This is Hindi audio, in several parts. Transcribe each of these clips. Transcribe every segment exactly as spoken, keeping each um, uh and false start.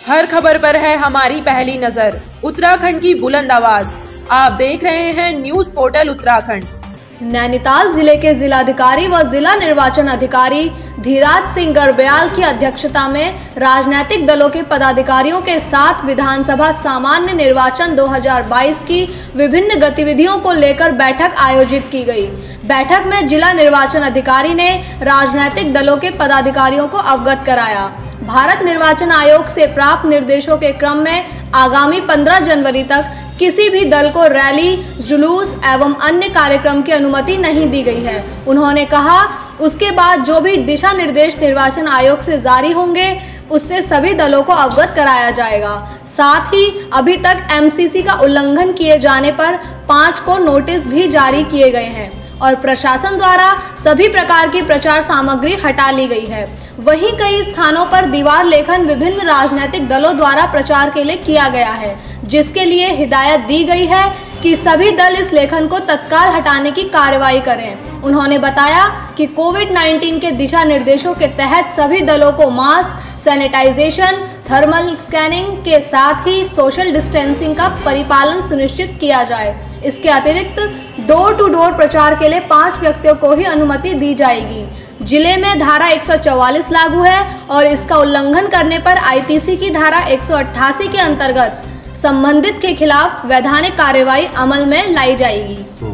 हर खबर पर है हमारी पहली नजर। उत्तराखंड की बुलंद आवाज। आप देख रहे हैं न्यूज पोर्टल उत्तराखंड। नैनीताल जिले के जिलाधिकारी व जिला निर्वाचन अधिकारी धीराज सिंह गर्ब्याल की अध्यक्षता में राजनीतिक दलों के पदाधिकारियों के साथ विधानसभा सामान्य निर्वाचन दो हज़ार बाईस की विभिन्न गतिविधियों को लेकर बैठक आयोजित की गई। बैठक में जिला निर्वाचन अधिकारी ने राजनीतिक दलों के पदाधिकारियों को अवगत कराया। भारत निर्वाचन आयोग से प्राप्त निर्देशों के क्रम में आगामी पंद्रह जनवरी तक किसी भी दल को रैली, जुलूस एवं अन्य कार्यक्रम की अनुमति नहीं दी गई है। उन्होंने कहा, उसके बाद जो भी दिशा निर्देश निर्वाचन आयोग से जारी होंगे उससे सभी दलों को अवगत कराया जाएगा। साथ ही अभी तक एमसीसी का उल्लंघन किए जाने पर पाँच को नोटिस भी जारी किए गए हैं और प्रशासन द्वारा सभी प्रकार की प्रचार सामग्री हटा ली गई है। वहीं कई स्थानों पर दीवार लेखन विभिन्न राजनीतिक दलों द्वारा प्रचार के लिए किया गया है, जिसके लिए हिदायत दी गई है कि सभी दल इस लेखन को तत्काल हटाने की कार्रवाई करें। उन्होंने बताया कि कोविड उन्नीस के दिशा निर्देशों के तहत सभी दलों को मास्क, सैनिटाइजेशन, थर्मल स्कैनिंग के साथ ही सोशल डिस्टेंसिंग का परिपालन सुनिश्चित किया जाए। इसके अतिरिक्त डोर टू डोर प्रचार के लिए पांच व्यक्तियों को ही अनुमति दी जाएगी। जिले में धारा एक सौ चौवालीस लागू है और इसका उल्लंघन करने पर आईपीसी की धारा एक सौ अट्ठासी के अंतर्गत संबंधित के खिलाफ वैधानिक कार्रवाई अमल में लाई जाएगी। तो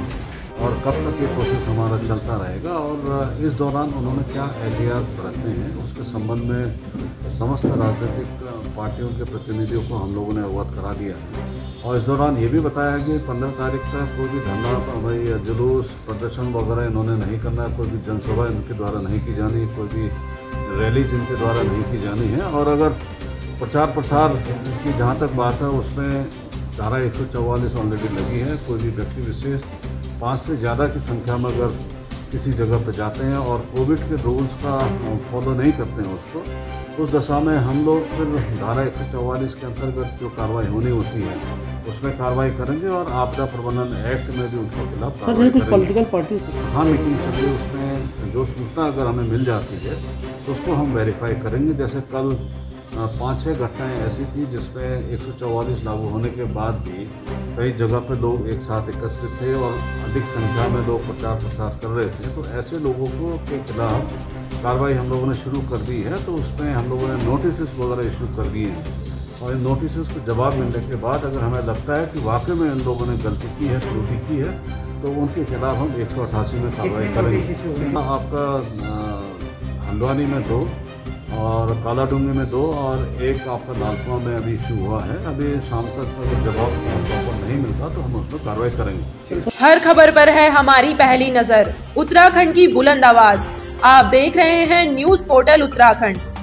और कब तक ये प्रोसेस हमारा चलता रहेगा और इस दौरान उन्होंने क्या एहतियात बरतने हैं उसके संबंध में समस्त राजनीतिक पार्टियों के प्रतिनिधियों को हम लोगों ने अवगत करा दिया है। और इस दौरान ये भी बताया कि पंद्रह तारीख तक कोई भी धरना, जुलूस, प्रदर्शन वगैरह इन्होंने नहीं करना है, कोई भी जनसभा इनके द्वारा नहीं की जानी, कोई भी रैलीज इनके द्वारा नहीं की जानी है। और अगर प्रचार प्रसार की जहाँ तक बात है उसमें धारा एक सौ चौवालीस ऑलरेडी लगी है। कोई भी व्यक्ति विशेष पाँच से ज़्यादा की संख्या में अगर किसी जगह पर जाते हैं और कोविड के रूल्स का फॉलो नहीं करते हैं उसको, उस दशा में हम लोग फिर धारा एक सौ चौवालीस के अंतर्गत जो कार्रवाई होनी होती है उसमें कार्रवाई करेंगे और आपदा प्रबंधन एक्ट में भी उनके खिलाफ कार्रवाई करेंगे। पॉलिटिकल पार्टी हाँ मीटिंग चल रही है, उसमें जो सूचना अगर हमें मिल जाती है तो उसको हम वेरीफाई करेंगे। जैसे कल पाँच छः घटनाएं ऐसी थी जिसमें एक सौ चौवालीस लागू होने के बाद भी कई जगह पे लोग एक साथ एकत्रित थे और अधिक संख्या में लोग प्रचार प्रसार कर रहे थे, तो ऐसे लोगों को के खिलाफ कार्रवाई हम लोगों ने शुरू कर दी है। तो उसमें हम लोगों ने नोटिस वगैरह इशू कर दिए हैं और इन नोटिस को जवाब मिलने के बाद अगर हमें लगता है कि वाकई में इन लोगों ने गलती की है, त्रुटि की है, तो उनके खिलाफ हम एक सौ अट्ठासी में कार्रवाई करेंगे। आपका हल्द्वानी में दो और कालाडूंगी में दो और एक आपका लालकुआं में अभी इशू हुआ है। अभी शाम तक अगर जवाब प्रॉपर नहीं मिलता तो हम उस पर कार्रवाई करेंगे। हर खबर पर है हमारी पहली नजर। उत्तराखंड की बुलंद आवाज। आप देख रहे हैं न्यूज पोर्टल उत्तराखंड।